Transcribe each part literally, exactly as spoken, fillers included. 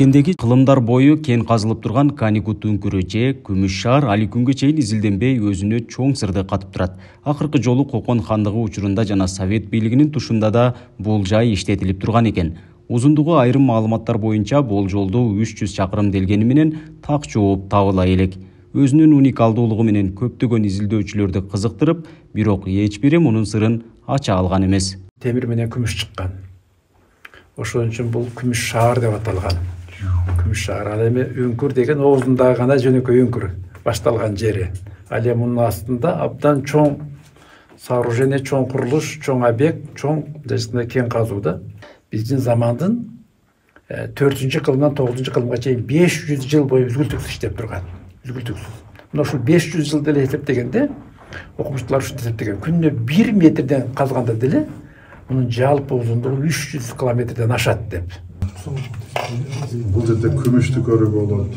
Баткендеги кылымдар бою кен казылып турган Каникут үңкүрү же Күмүш шаар али күнгө чейин изилденбей өзүнө чоң сырды катып турат. Акыркы жолу Кокон хандыгы учурунда жана Совет бийлигинин тушунда да бул жай иштетилип турган экен. Узундугу айрым маалыматтар боюнча бул жолду үч жүз чакырым делгени менен так жооп табыла элек. Өзүнүн уникалдуулугу менен көптөгөн изилдөөчүлөрдү кызыктырып, бирок эч бири мунун сырын ача алган эмес. Темир менен күмүш чыккан. Ошон үчүн бул Күмүш шаар деп аталган. Күмүш шаар ал эми үңкүр деген оозундагы гана жөнөкөй үңкүр башталган жери. Ал эми мунун астында абдан чоң сооружение, чоң курулуш, чоң объект, чоң десне кен казууда. Биздин замандын төртүнчү кылымдан тогузунчу кылымга чейин беш жүз жыл бою үзгүлтүксүз иштеп турган. Үзгүлтүксүз. Мына ушул беш жүз жыл деле эсептегенде, окумуштуулар ушинтип эсептеген. Күнүнө бир метрден казганда деле мунун жалпы узундугу үч жүз километрден ашат деп. Бул жерде күмүштү көрүүгө болот.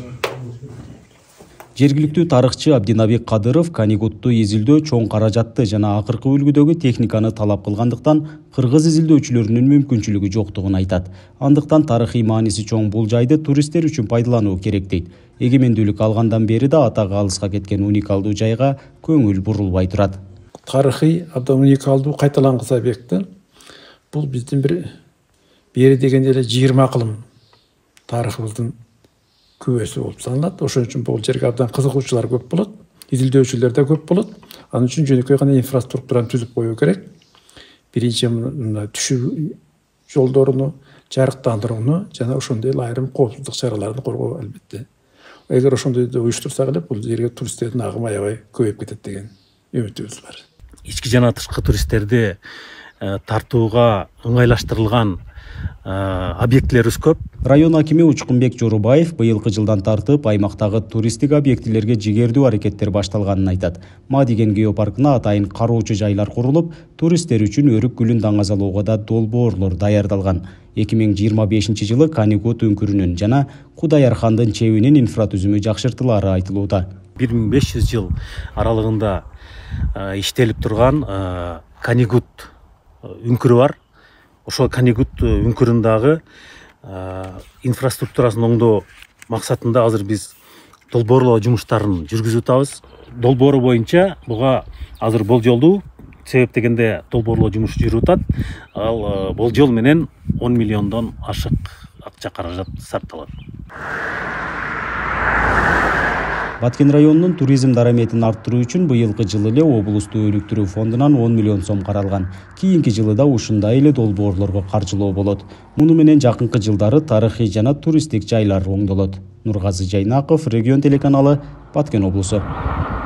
Жергиликтүү тарыхчы Абдинабек Кадыров Каникутту изилдөө чоң каражатты жана акыркы үлгүдөгү техниканы талап кылгандыктан кыргыз изилдөөчүлөрүнүн мүмкүнчүлүгү жоктугун айтат. Андыктан тарыхый мааниси чоң бул жайды туристтер үчүн пайдалануу керек дейт. Эгемендүүлүк алгандан бери да атагы алыска кеткен уникалдуу жайга көңүл бурулбай турат. Тарыхый абдан уникалдуу кайталангыс объекти. Бул биздин бир бери дегенде эле жыйырма кылым тарыхыбыздын күбөсү болуп саналат. Ошон үчүн бул жерге абдан кызыгуучулар көп болот, изилдөөчүлөр да көп болот. Анын үчүн жөнөкөй гана инфраструктураны түзүп коюу керек. Биринчи мына түшүү жолдоруну, жарыктандырууну жана ошондой эле айрым коопсуздук чараларын коргоо албетте. Эгер ошондой уюштурсак эле бул жерге туристтердин агымы аябай көбөйүп кетет деген үмүтүбүз бар. Ички жана тышкы туристтерди тартууга ыңгайлаштырылган объектилерибиз көп. Район акими Учкунбек Жорубаев быйылкы жылдан тартып аймактагы туристтик объектилерге жигердүү аракеттер башталганын айтат. Ма деген геопаркына атайын кароочу жайлар курулуп, туристтер үчүн өрүк гүлүн даңазалоого да долбоорлор даярдалган. эки миң жыйырма бешинчи жылы Каникут үңкүрүнүн жана Кудаяр хандын чебинин инфратүзүмү жакшыртылары айтылууда. бир миң беш жүз жыл аралыгында иштелип турган Каникут үңкүрү бар. Ошол Каникут үңкүрүндагы инфраструктурасын оңдоо максатында азыр биз долбоорлоо жумуштарын жүргүзүп атабыз. Долбоору боюнча буга азыр болжолдуу, себеп дегенде долбоорлоо жумушу жүрүп атат. Ал болжол менен он миллиондон ашык акча каражат сарпталат. Баткен районунун туризм дараметин арттыруу үчүн быйылкы жылы эле облустуу өнүктүрүү фондунан он миллион сом каралган. Кийинки жылы да ушундай эле долбоорлорго каржылоо болот. Муну менен жакынкы жылдары тарыхый жана туристтик жайлар оңдолот. Нургазы Жайнаков, Регион телеканалы, Баткен облусу.